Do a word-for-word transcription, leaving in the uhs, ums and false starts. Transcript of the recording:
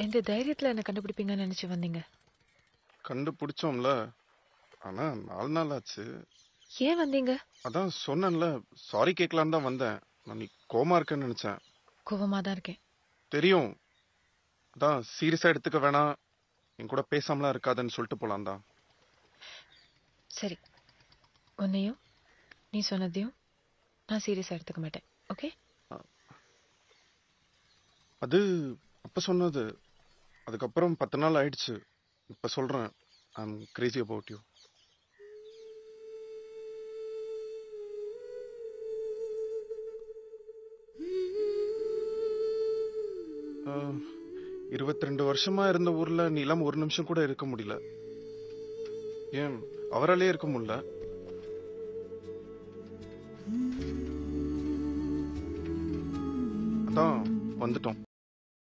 எந்த தைரியத்துல என்ன கண்டுபிடிப்பீங்கன்னு நினைச்சு வந்தீங்க? கண்டுபிடிச்சோம்ல. ஆனா நாலு நாள் ஆச்சு. ஏன் வந்தீங்க? அதான் சொன்னேன்ல, சாரி கேட்கலான்னு தான் வந்தேன். நான் நீ கோமா இருக்கேன்னு நினைச்சேன். கோவமா தான் இருக்கேன். தெரியும். அதான் சீரியஸா எடுத்துக்க வேணாம், என் கூட பேசாமலாம் இருக்காதுன்னு சொல்லிட்டு போலாம் தான். சரி, உன்னையும் நீ சொன்னதையும் நான் சீரியஸா எடுத்துக்க மாட்டேன். ஓகே? அது அப்ப சொன்னது. அதுக்கப்புறம் பத்து நாள் ஆயிடுச்சு. இப்ப சொல்றேன், I am crazy about you. இருபத்தி ரெண்டு வருஷமா இருந்த ஊர்ல நீ இல்லாம ஒரு நிமிஷம் கூட இருக்க முடியல. ஏன் அவராலே இருக்க முடியல? அதான் வந்துட்டோம்.